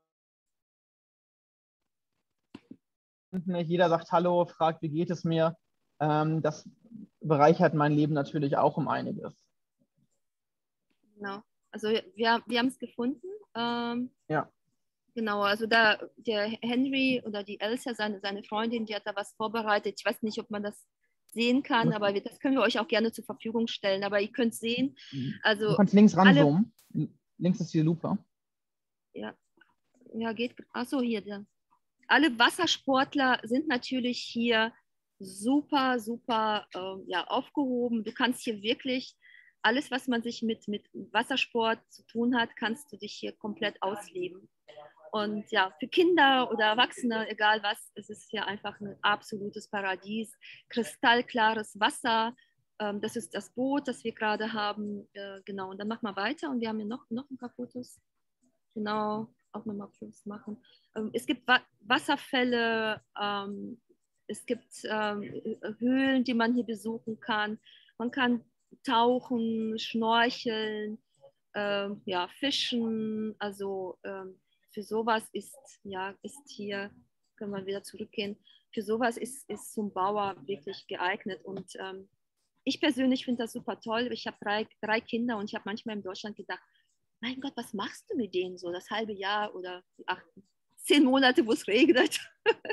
jeder sagt Hallo, fragt, wie geht es mir. Ähm, das bereichert mein Leben natürlich auch um einiges. Genau. Also wir, wir haben es gefunden. Ähm, ja. Genau, also da der Henry oder die Elsa, seine, seine Freundin, die hat da was vorbereitet. Ich weiß nicht, ob man das sehen kann, aber wir, das können wir euch auch gerne zur Verfügung stellen. Aber ihr könnt sehen, also du kannst links alle, ranzoomen. Links ist die Lupe. Ja, ja geht. Achso, hier. Ja. Alle Wassersportler sind natürlich hier super, super äh, ja, aufgehoben. Du kannst hier wirklich alles, was man sich mit, mit Wassersport zu tun hat, kannst du dich hier komplett ausleben. Und ja, für Kinder oder Erwachsene, egal was, es ist hier einfach ein absolutes Paradies. Kristallklares Wasser, ähm, das ist das Boot, das wir gerade haben. Äh, genau, und dann machen wir weiter und wir haben hier noch, noch ein paar Fotos. Genau, auch nochmal Fotos machen. Ähm, es gibt Wa- Wasserfälle, ähm, es gibt ähm, Höhlen, die man hier besuchen kann. Man kann tauchen, schnorcheln. ähm, ja, Fischen, also ähm, für sowas ist, ja, ist hier, können wir wieder zurückgehen, für sowas ist, ist so ein Bauer wirklich geeignet. Und ähm, ich persönlich finde das super toll. Ich habe drei, drei Kinder und ich habe manchmal in Deutschland gedacht, mein Gott, was machst du mit denen so das halbe Jahr oder die acht, zehn Monate, wo es regnet?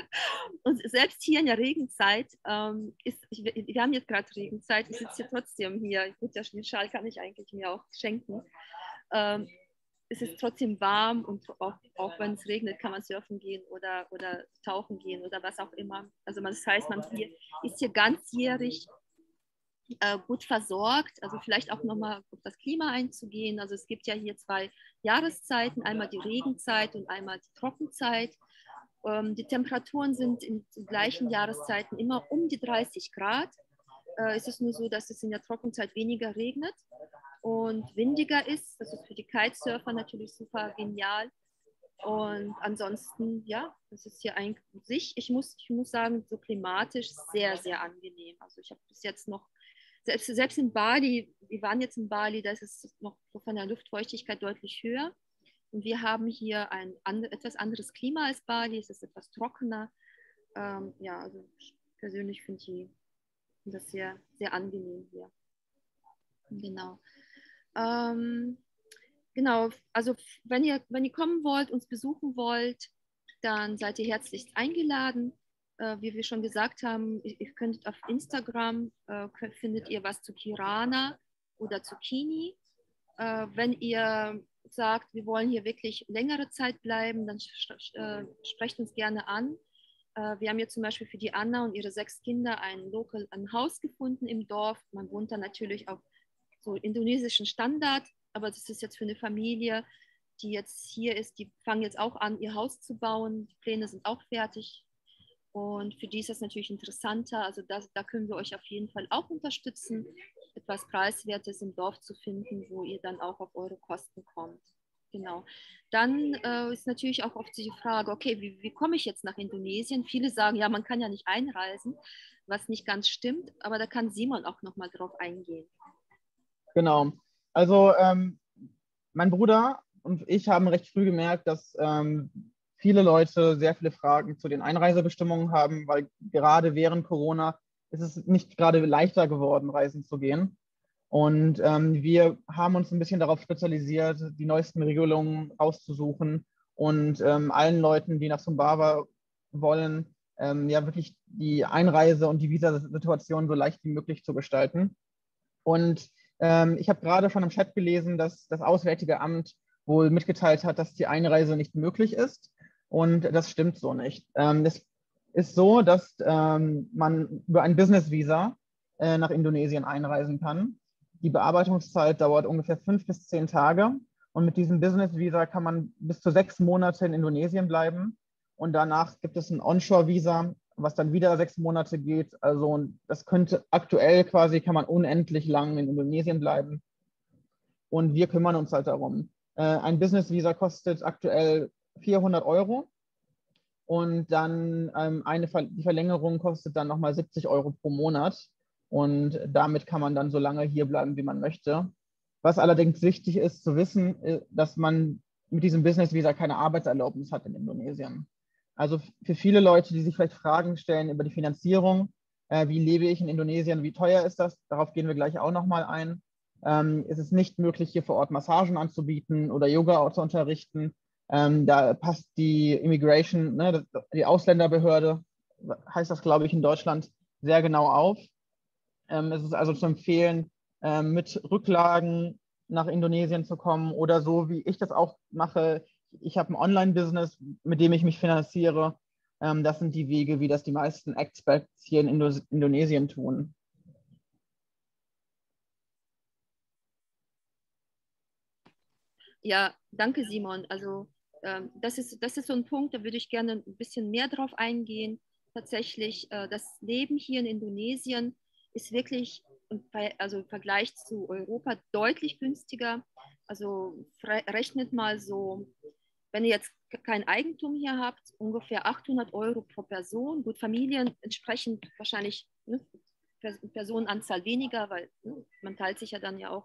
Und selbst hier in der Regenzeit, ähm, ist, ich, wir haben jetzt gerade Regenzeit, ich sitze hier trotzdem hier, gut, der Schal kann ich eigentlich mir auch schenken. Ähm, es ist trotzdem warm und auch, auch wenn es regnet, kann man surfen gehen oder, oder tauchen gehen oder was auch immer. Also das heißt, man hier, ist hier ganzjährig äh, gut versorgt. Also vielleicht auch nochmal auf das Klima einzugehen. Also es gibt ja hier zwei Jahreszeiten, einmal die Regenzeit und einmal die Trockenzeit. Ähm, die Temperaturen sind in den gleichen Jahreszeiten immer um die dreißig Grad. Äh, es ist nur so, dass es in der Trockenzeit weniger regnet und windiger ist. Das ist für die Kitesurfer natürlich super genial. Und ansonsten, ja, das ist hier eigentlich sich, ich muss, ich muss sagen, so klimatisch sehr, sehr angenehm. Also ich habe bis jetzt noch, selbst, selbst in Bali, wir waren jetzt in Bali, da ist es noch von der Luftfeuchtigkeit deutlich höher. Und wir haben hier ein and, etwas anderes Klima als Bali, es ist etwas trockener. Ähm, ja, also ich persönlich finde ich das sehr, sehr angenehm hier. Genau. Ähm, genau, also wenn ihr, wenn ihr kommen wollt, uns besuchen wollt, dann seid ihr herzlichst eingeladen. Äh, wie wir schon gesagt haben, ihr, ihr könnt auf Instagram, äh, könnt, findet ihr was zu Kirana oder Zucchini. Äh, wenn ihr sagt, wir wollen hier wirklich längere Zeit bleiben, dann äh, sprecht uns gerne an. Äh, wir haben jetzt zum Beispiel für die Anna und ihre sechs Kinder ein, Local, ein Haus gefunden im Dorf. Man wohnt dann natürlich auf so indonesischen Standard, aber das ist jetzt für eine Familie, die jetzt hier ist, die fangen jetzt auch an, ihr Haus zu bauen. Die Pläne sind auch fertig. Und für die ist das natürlich interessanter. Also das, da können wir euch auf jeden Fall auch unterstützen, etwas Preiswertes im Dorf zu finden, wo ihr dann auch auf eure Kosten kommt. Genau. Dann äh, ist natürlich auch oft die Frage, okay, wie, wie komme ich jetzt nach Indonesien? Viele sagen, ja, man kann ja nicht einreisen, was nicht ganz stimmt, aber da kann Simon auch nochmal drauf eingehen. Genau. Also ähm, mein Bruder und ich haben recht früh gemerkt, dass ähm, viele Leute sehr viele Fragen zu den Einreisebestimmungen haben, weil gerade während Corona ist es nicht gerade leichter geworden, reisen zu gehen. Und ähm, wir haben uns ein bisschen darauf spezialisiert, die neuesten Regelungen rauszusuchen und ähm, allen Leuten, die nach Sumbawa wollen, ähm, ja wirklich die Einreise und die Visasituation so leicht wie möglich zu gestalten. Und ähm, ich habe gerade schon im Chat gelesen, dass das Auswärtige Amt wohl mitgeteilt hat, dass die Einreise nicht möglich ist. Und das stimmt so nicht. Ähm, es ist so, dass ähm, man über ein Business-Visa äh, nach Indonesien einreisen kann. Die Bearbeitungszeit dauert ungefähr fünf bis zehn Tage. Und mit diesem Business-Visa kann man bis zu sechs Monate in Indonesien bleiben. Und danach gibt es ein Onshore-Visa, was dann wieder sechs Monate geht. Also das könnte aktuell quasi, kann man unendlich lang in Indonesien bleiben. Und wir kümmern uns halt darum. Äh, ein Business-Visa kostet aktuell vierhundert Euro. Und dann ähm, eine Ver die Verlängerung kostet dann nochmal siebzig Euro pro Monat. Und damit kann man dann so lange hier bleiben, wie man möchte. Was allerdings wichtig ist zu wissen, ist, dass man mit diesem Business-Visa keine Arbeitserlaubnis hat in Indonesien. Also für viele Leute, die sich vielleicht Fragen stellen über die Finanzierung, äh, wie lebe ich in Indonesien, wie teuer ist das, darauf gehen wir gleich auch nochmal ein. Ähm, es ist nicht möglich, hier vor Ort Massagen anzubieten oder Yoga zu unterrichten. Ähm, da passt die Immigration, ne, die Ausländerbehörde, heißt das, glaube ich, in Deutschland, sehr genau auf. Ähm, es ist also zu empfehlen, ähm, mit Rücklagen nach Indonesien zu kommen oder so, wie ich das auch mache. Ich habe ein Online-Business, mit dem ich mich finanziere. Ähm, das sind die Wege, wie das die meisten Expats hier in Indo Indonesien tun. Ja, danke Simon. Also ähm, das ist, das ist so ein Punkt, da würde ich gerne ein bisschen mehr drauf eingehen. Tatsächlich, äh, das Leben hier in Indonesien ist wirklich im, also im Vergleich zu Europa deutlich günstiger. Also rechnet mal so, wenn ihr jetzt kein Eigentum hier habt, ungefähr achthundert Euro pro Person. Gut, Familien entsprechend wahrscheinlich, ne, Personenanzahl weniger, weil ne, man teilt sich ja dann ja auch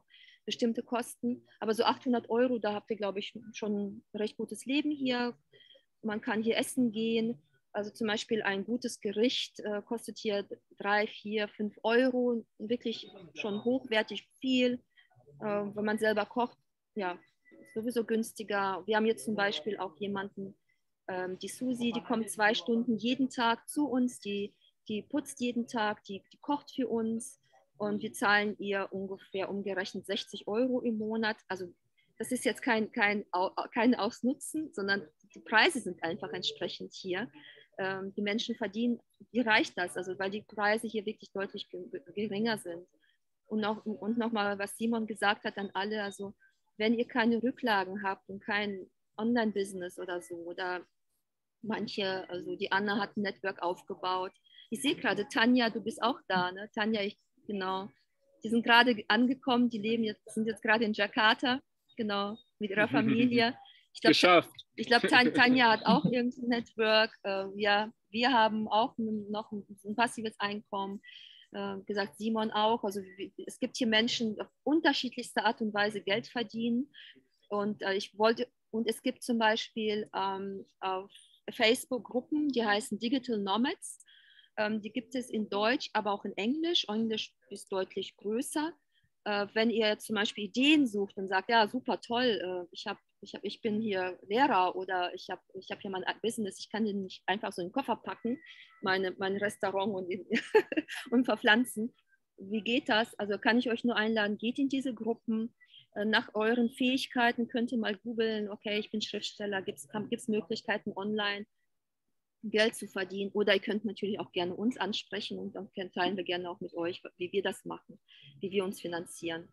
bestimmte Kosten. Aber so achthundert Euro, da habt ihr, glaube ich, schon ein recht gutes Leben hier. Man kann hier essen gehen. Also zum Beispiel ein gutes Gericht äh, kostet hier drei, vier, fünf Euro. Wirklich schon hochwertig viel. Äh, wenn man selber kocht, ja, sowieso günstiger. Wir haben jetzt zum Beispiel auch jemanden, ähm, die Susi, die kommt zwei Stunden jeden Tag zu uns, die, die putzt jeden Tag, die, die kocht für uns und wir zahlen ihr ungefähr umgerechnet sechzig Euro im Monat. Also das ist jetzt kein, kein, kein Ausnutzen, sondern die Preise sind einfach entsprechend hier. Ähm, die Menschen verdienen, wie reicht das? Also weil die Preise hier wirklich deutlich geringer sind. Und, noch, und nochmal, was Simon gesagt hat an alle, also wenn ihr keine Rücklagen habt und kein Online-Business oder so, oder manche, also die Anna hat ein Network aufgebaut. Ich sehe gerade, Tanja, du bist auch da, ne? Tanja, ich, genau. Die sind gerade angekommen, die leben jetzt, sind jetzt gerade in Jakarta, genau, mit ihrer Familie. Ich glaub, Geschafft. Ich glaube, Tanja hat auch irgendein Network. Wir, wir haben auch noch ein, ein passives Einkommen. Äh, gesagt, Simon auch. Also es gibt hier Menschen, die auf unterschiedlichste Art und Weise Geld verdienen. Und äh, ich wollte, und es gibt zum Beispiel ähm, auf Facebook Gruppen, die heißen Digital Nomads. Ähm, die gibt es in Deutsch, aber auch in Englisch. Englisch ist deutlich größer. Äh, wenn ihr zum Beispiel Ideen sucht und sagt, ja, super toll, äh, ich, hab, ich, hab, ich bin hier Lehrer oder ich habe ich hab hier mein Business, ich kann den nicht einfach so in den Koffer packen, meine, mein Restaurant und, und verpflanzen. Wie geht das? Also kann ich euch nur einladen, geht in diese Gruppen. Äh, nach euren Fähigkeiten könnt ihr mal googeln, okay, ich bin Schriftsteller, gibt es Möglichkeiten online Geld zu verdienen, oder ihr könnt natürlich auch gerne uns ansprechen und dann teilen wir gerne auch mit euch, wie wir das machen, wie wir uns finanzieren.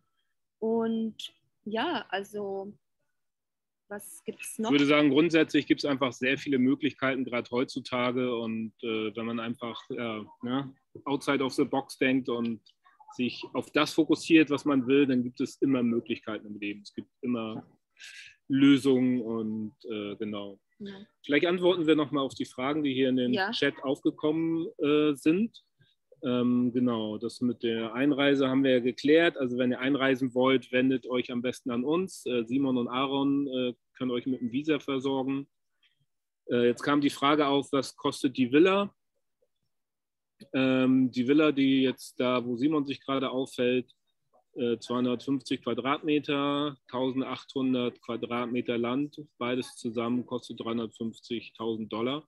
Und ja, also was gibt es noch? Ich würde sagen, grundsätzlich gibt es einfach sehr viele Möglichkeiten, gerade heutzutage, und äh, wenn man einfach äh, ne, outside of the box denkt und sich auf das fokussiert, was man will, dann gibt es immer Möglichkeiten im Leben. Es gibt immer Lösungen und äh, genau. Ja. Vielleicht antworten wir nochmal auf die Fragen, die hier in den ja. Chat aufgekommen äh, sind. Ähm, genau, das mit der Einreise haben wir ja geklärt. Also wenn ihr einreisen wollt, wendet euch am besten an uns. Äh, Simon und Aaron äh, können euch mit einem Visa versorgen. Äh, jetzt kam die Frage auf, was kostet die Villa? Ähm, die Villa, die jetzt da, wo Simon sich gerade auffällt, äh, zweihundertfünfzig Quadratmeter, eintausendachthundert Quadratmeter Land, beides zusammen kostet dreihundertfünfzigtausend Dollar.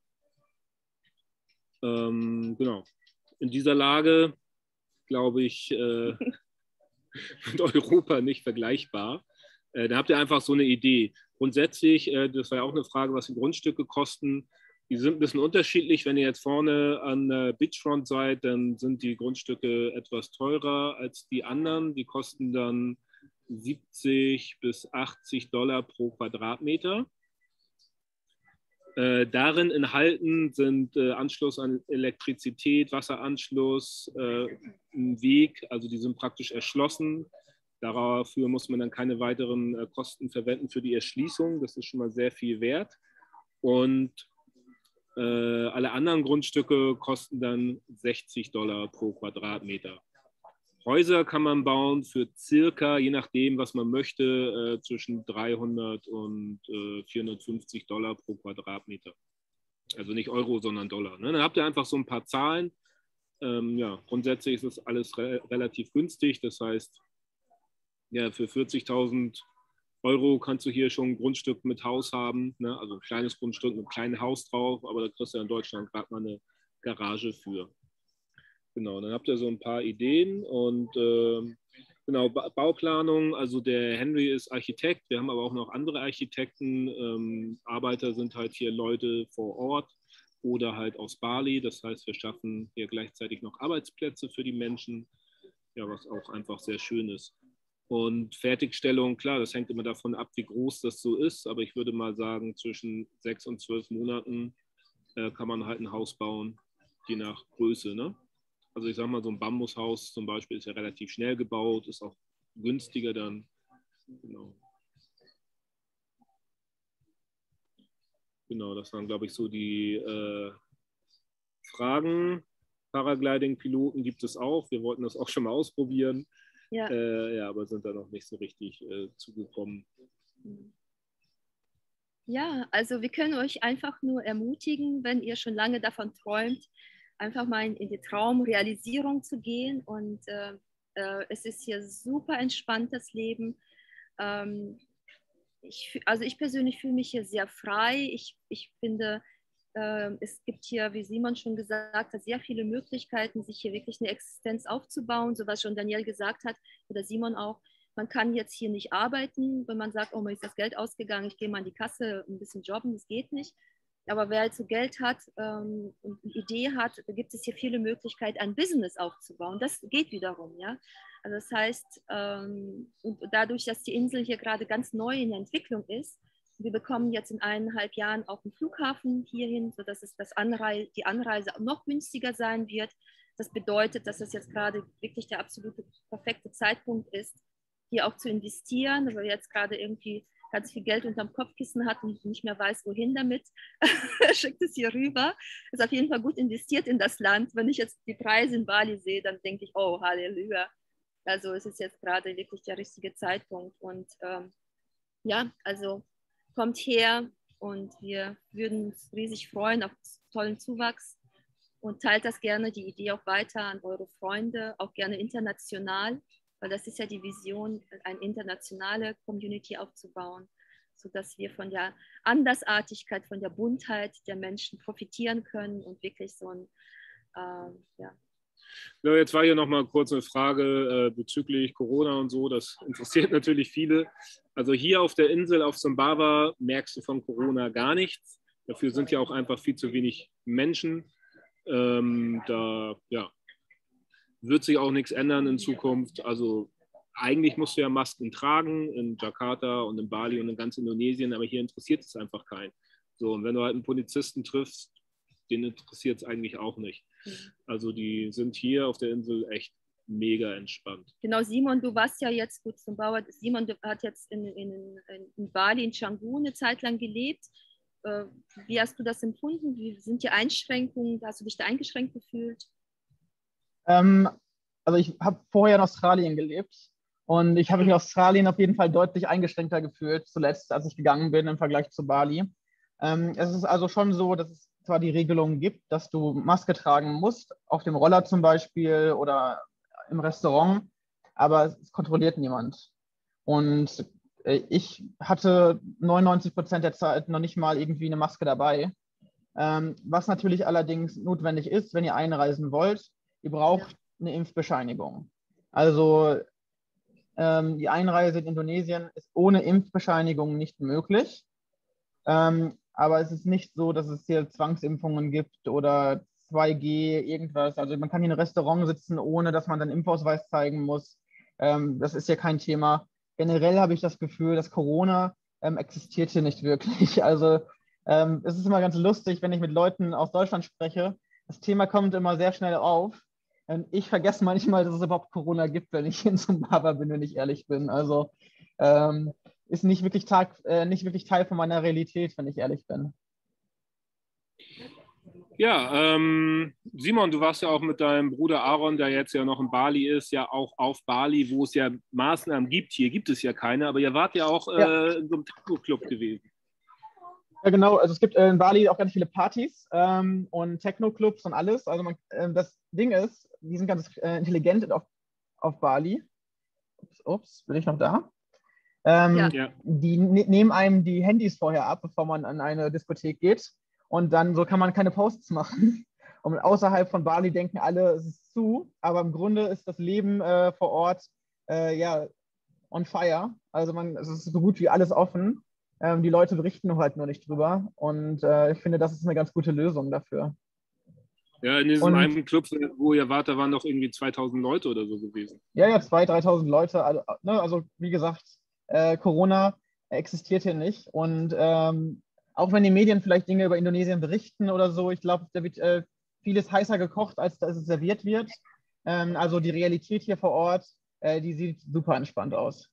Ähm, genau. In dieser Lage, glaube ich, äh, mit Europa nicht vergleichbar. Äh, da habt ihr einfach so eine Idee. Grundsätzlich, äh, das war ja auch eine Frage, was die Grundstücke kosten. Die sind ein bisschen unterschiedlich. Wenn ihr jetzt vorne an der Beachfront seid, dann sind die Grundstücke etwas teurer als die anderen. Die kosten dann siebzig bis achtzig Dollar pro Quadratmeter. Äh, darin enthalten sind äh, Anschluss an Elektrizität, Wasseranschluss, äh, ein Weg, also die sind praktisch erschlossen. Dafür muss man dann keine weiteren äh, Kosten verwenden für die Erschließung. Das ist schon mal sehr viel wert. Und äh, alle anderen Grundstücke kosten dann sechzig Dollar pro Quadratmeter. Häuser kann man bauen für circa, je nachdem, was man möchte, äh, zwischen dreihundert und äh, vierhundertfünfzig Dollar pro Quadratmeter. Also nicht Euro, sondern Dollar. Ne? Dann habt ihr einfach so ein paar Zahlen. Ähm, ja, grundsätzlich ist das alles re relativ günstig. Das heißt, ja, für vierzigtausend Euro kannst du hier schon ein Grundstück mit Haus haben. Ne? Also ein kleines Grundstück mit einem kleinen Haus drauf, aber da kriegst du ja in Deutschland gerade mal eine Garage für. Genau, dann habt ihr so ein paar Ideen und äh, genau, ba Bauplanung, also der Henry ist Architekt, wir haben aber auch noch andere Architekten, ähm, Arbeiter sind halt hier Leute vor Ort oder halt aus Bali, das heißt, wir schaffen hier gleichzeitig noch Arbeitsplätze für die Menschen, ja, was auch einfach sehr schön ist. Und Fertigstellung, klar, das hängt immer davon ab, wie groß das so ist, aber ich würde mal sagen, zwischen sechs und zwölf Monaten äh, kann man halt ein Haus bauen, je nach Größe, ne? Also ich sage mal, so ein Bambushaus zum Beispiel ist ja relativ schnell gebaut, ist auch günstiger dann. Genau, genau das waren, glaube ich, so die äh, Fragen. Paragliding-Piloten gibt es auch. Wir wollten das auch schon mal ausprobieren. Ja. Äh, ja, aber sind da noch nicht so richtig äh, zugekommen. Ja, also wir können euch einfach nur ermutigen, wenn ihr schon lange davon träumt, einfach mal in, in die Traumrealisierung zu gehen. Und äh, äh, es ist hier super entspanntes Leben. Ähm, ich, also ich persönlich fühle mich hier sehr frei. Ich, ich finde, äh, es gibt hier, wie Simon schon gesagt hat, sehr viele Möglichkeiten, sich hier wirklich eine Existenz aufzubauen, so was schon Daniel gesagt hat oder Simon auch. Man kann jetzt hier nicht arbeiten, wenn man sagt, oh, mir ist das Geld ausgegangen, ich gehe mal an die Kasse ein bisschen jobben, das geht nicht. Aber wer halt so Geld hat ähm, und eine Idee hat, da gibt es hier viele Möglichkeiten, ein Business aufzubauen. Das geht wiederum, ja. Also das heißt, ähm, und dadurch, dass die Insel hier gerade ganz neu in der Entwicklung ist, wir bekommen jetzt in eineinhalb Jahren auch einen Flughafen hierhin, sodass es das Anreise, die Anreise noch günstiger sein wird. Das bedeutet, dass es jetzt gerade wirklich der absolute perfekte Zeitpunkt ist, hier auch zu investieren, weil wir jetzt gerade irgendwie ganz viel Geld unterm Kopfkissen hat und nicht mehr weiß, wohin damit, schickt es hier rüber. Ist auf jeden Fall gut investiert in das Land. Wenn ich jetzt die Preise in Bali sehe, dann denke ich, oh, Halleluja. Also es ist jetzt gerade wirklich der richtige Zeitpunkt. Und ähm, ja, also kommt her und wir würden uns riesig freuen auf tollen Zuwachs und teilt das gerne, die Idee auch weiter an eure Freunde, auch gerne international. Weil das ist ja die Vision, eine internationale Community aufzubauen, sodass wir von der Andersartigkeit, von der Buntheit der Menschen profitieren können und wirklich so ein, äh, ja. Ja, jetzt war hier nochmal kurz eine Frage äh, bezüglich Corona und so, das interessiert natürlich viele. Also hier auf der Insel, auf Sumbawa, merkst du von Corona gar nichts. Dafür sind ja auch einfach viel zu wenig Menschen. Ähm, da, ja, wird sich auch nichts ändern in Zukunft. Also eigentlich musst du ja Masken tragen in Jakarta und in Bali und in ganz Indonesien, aber hier interessiert es einfach keinen. So, und wenn du halt einen Polizisten triffst, den interessiert es eigentlich auch nicht. Also die sind hier auf der Insel echt mega entspannt. Genau, Simon, du warst ja jetzt gut zum Bauer. Simon hat jetzt in, in, in Bali, in Canggu eine Zeit lang gelebt. Wie hast du das empfunden? Wie sind die Einschränkungen? Hast du dich da eingeschränkt gefühlt? Ähm, also ich habe vorher in Australien gelebt und ich habe mich in Australien auf jeden Fall deutlich eingeschränkter gefühlt, zuletzt, als ich gegangen bin im Vergleich zu Bali. Ähm, es ist also schon so, dass es zwar die Regelung gibt, dass du Maske tragen musst, auf dem Roller zum Beispiel oder im Restaurant, aber es kontrolliert niemand. Und äh, ich hatte neunundneunzig Prozent der Zeit noch nicht mal irgendwie eine Maske dabei. Ähm, was natürlich allerdings notwendig ist, wenn ihr einreisen wollt, ihr braucht eine Impfbescheinigung. Also ähm, die Einreise in Indonesien ist ohne Impfbescheinigung nicht möglich. Ähm, aber es ist nicht so, dass es hier Zwangsimpfungen gibt oder zwei G, irgendwas. Also man kann hier in einem Restaurant sitzen, ohne dass man seinen Impfausweis zeigen muss. Ähm, das ist ja kein Thema. Generell habe ich das Gefühl, dass Corona ähm, existiert hier nicht wirklich. Also ähm, es ist immer ganz lustig, wenn ich mit Leuten aus Deutschland spreche. Das Thema kommt immer sehr schnell auf. Und ich vergesse manchmal, dass es überhaupt Corona gibt, wenn ich in Sumbawa bin, wenn ich ehrlich bin. Also ähm, ist nicht wirklich, Tag, äh, nicht wirklich Teil von meiner Realität, wenn ich ehrlich bin. Ja, ähm, Simon, du warst ja auch mit deinem Bruder Aaron, der jetzt ja noch in Bali ist, ja auch auf Bali, wo es ja Maßnahmen gibt. Hier gibt es ja keine, aber ihr wart ja auch äh, ja. in so einem Techno-Club gewesen. Ja, genau. Also es gibt äh, in Bali auch ganz viele Partys ähm, und Techno-Clubs und alles. Also man, äh, das Ding ist, die sind ganz äh, intelligent auf, auf Bali. Ups, ups, bin ich noch da? Ähm, ja. Die ne nehmen einem die Handys vorher ab, bevor man an eine Diskothek geht. Und dann so kann man keine Posts machen. Und außerhalb von Bali denken alle, es ist zu. Aber im Grunde ist das Leben äh, vor Ort äh, ja on fire. Also man, es ist so gut wie alles offen. Ähm, die Leute berichten halt nur nicht drüber. Und äh, ich finde, das ist eine ganz gute Lösung dafür. Ja, in diesem und, einen Club, wo ihr wart, da waren noch irgendwie zweitausend Leute oder so gewesen. Ja, ja, zweitausend, dreitausend Leute. Also, ne, also wie gesagt, äh, Corona existiert hier nicht. Und ähm, auch wenn die Medien vielleicht Dinge über Indonesien berichten oder so, ich glaube, da wird äh, vieles heißer gekocht, als dass es serviert wird. Ähm, also die Realität hier vor Ort, äh, die sieht super entspannt aus.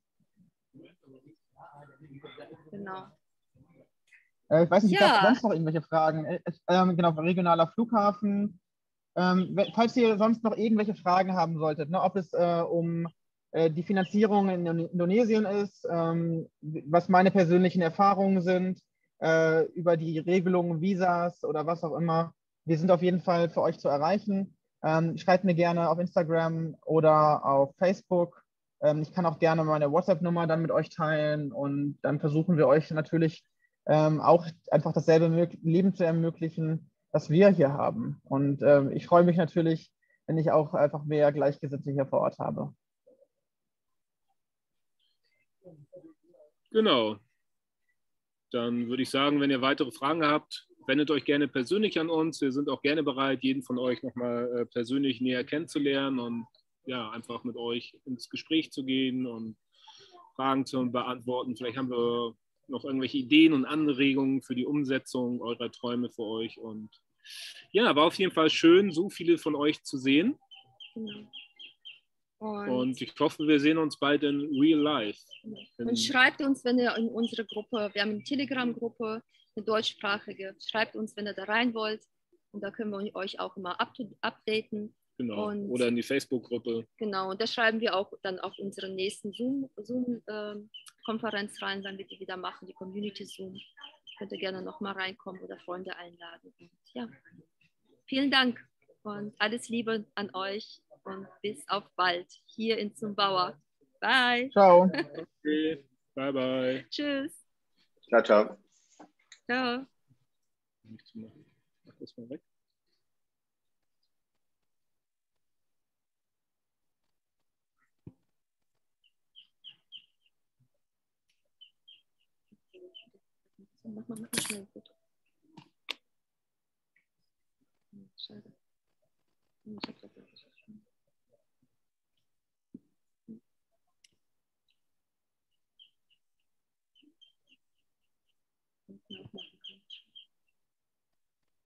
Genau. Äh, ich weiß nicht, ja. Gab es sonst noch irgendwelche Fragen? Äh, äh, genau, regionaler Flughafen. Ähm, falls ihr sonst noch irgendwelche Fragen haben solltet, ne, ob es äh, um äh, die Finanzierung in Indonesien ist, ähm, was meine persönlichen Erfahrungen sind, äh, über die Regelungen, Visas oder was auch immer. Wir sind auf jeden Fall für euch zu erreichen. Ähm, schreibt mir gerne auf Instagram oder auf Facebook. Ähm, ich kann auch gerne meine WhatsApp-Nummer dann mit euch teilen und dann versuchen wir euch natürlich ähm, auch einfach dasselbe Leben zu ermöglichen, das wir hier haben. Und ähm, ich freue mich natürlich, wenn ich auch einfach mehr Gleichgesinnte hier vor Ort habe. Genau. Dann würde ich sagen, wenn ihr weitere Fragen habt, wendet euch gerne persönlich an uns. Wir sind auch gerne bereit, jeden von euch nochmal persönlich näher kennenzulernen und ja, einfach mit euch ins Gespräch zu gehen und Fragen zu beantworten. Vielleicht haben wir noch irgendwelche Ideen und Anregungen für die Umsetzung eurer Träume für euch. Und ja, war auf jeden Fall schön, so viele von euch zu sehen. Genau. Und, und ich hoffe, wir sehen uns bald in Real Life. Und schreibt uns, wenn ihr in unsere Gruppe, wir haben eine Telegram-Gruppe, eine deutschsprachige, schreibt uns, wenn ihr da rein wollt. Und da können wir euch auch immer up updaten. Genau. Und, oder in die Facebook-Gruppe. Genau, und da schreiben wir auch dann auf unsere nächsten Zoom-Konferenz Zoom, äh, rein, wenn wir die wieder machen, die Community Zoom. Könnt ihr gerne nochmal reinkommen oder Freunde einladen. Und ja, vielen Dank und alles Liebe an euch und bis auf bald hier in Zumbauer. Bye. Ciao. Okay. Bye, bye. Tschüss. Ciao, ciao. Ciao. Nichts zu machen. Mach das mal weg. Mach mal, mach mal schnell ein Foto. Schade. Ich hab das